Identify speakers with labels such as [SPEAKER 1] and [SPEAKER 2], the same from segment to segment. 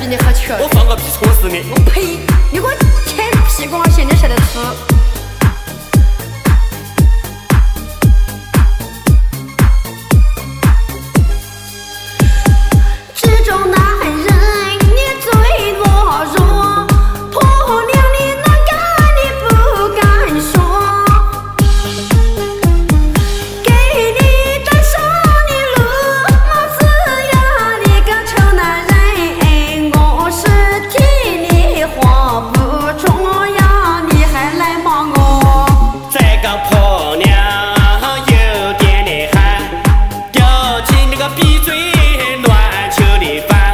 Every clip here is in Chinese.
[SPEAKER 1] 比你好吃。
[SPEAKER 2] 我放个屁戳死你！
[SPEAKER 1] 我呸！你给我舔屁股上嫌你舍得吃。这种男人你最懦弱，婆娘你能干你不敢说，给你带上你绿帽子呀，你个臭男人，我是替你活不着呀，你还来骂我。
[SPEAKER 2] 这个婆娘有点厉害，叼起你个闭嘴乱求你烦。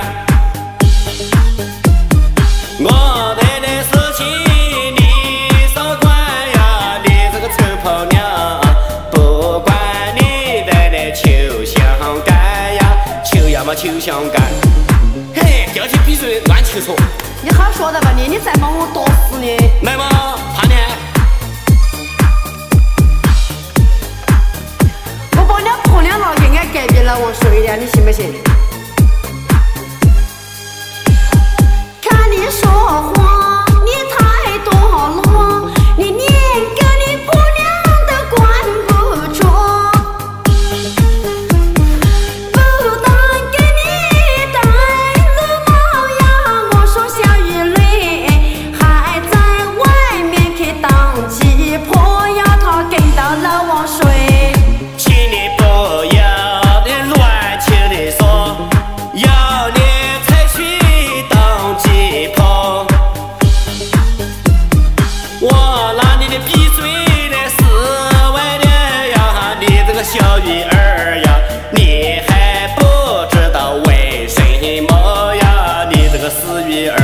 [SPEAKER 2] 我对的事情你少管呀，你这个臭婆娘，不管你对的求香干呀，求呀嘛求香干。嘿，叼起闭嘴乱求错。
[SPEAKER 1] 你好说的吧你再骂我剁死你！
[SPEAKER 2] 来嘛，怕你？
[SPEAKER 1] 我把你婆娘拿给俺隔壁老王说一点，你信不信？看你说话，你太堕落，你连个你婆娘都管不着，不但给你戴绿帽呀，我说小玉蕾，还在外面去当鸡婆呀，她跟到老王睡。
[SPEAKER 2] 请你不要的乱求的说，要你才去当鸡婆。我拿你的闭嘴来是为了呀，你这个小鱼儿呀，你还不知道为什么呀，你这个死鱼儿。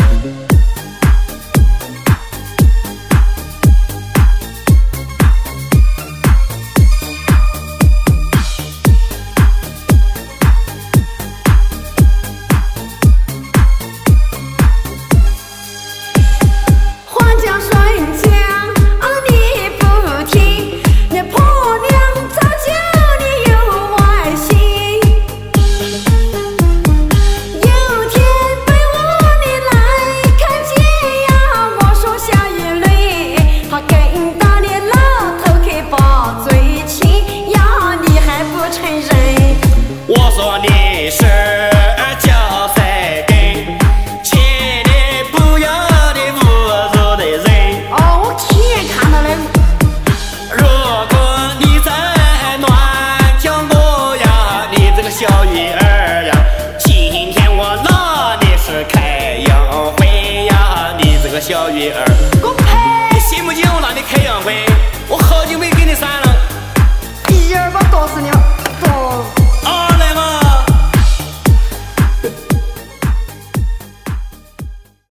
[SPEAKER 1] 花江水江你不听，你婆娘早就你有外心。有天被你来看见呀，我说小玉蕾，她跟到你老头去把嘴亲呀，你还不承认？
[SPEAKER 2] 我说你是叫谁根，请你不要的侮辱的人。
[SPEAKER 1] 哦，我亲眼看到的。
[SPEAKER 2] 如果你再乱讲我呀，你这个小鱼儿呀，今天我拿你是开洋会呀，你这个小鱼儿。
[SPEAKER 1] 给我呸！
[SPEAKER 2] 你信不信我拿你开洋会？我好久没给你删了。
[SPEAKER 1] 一儿把剁死你了。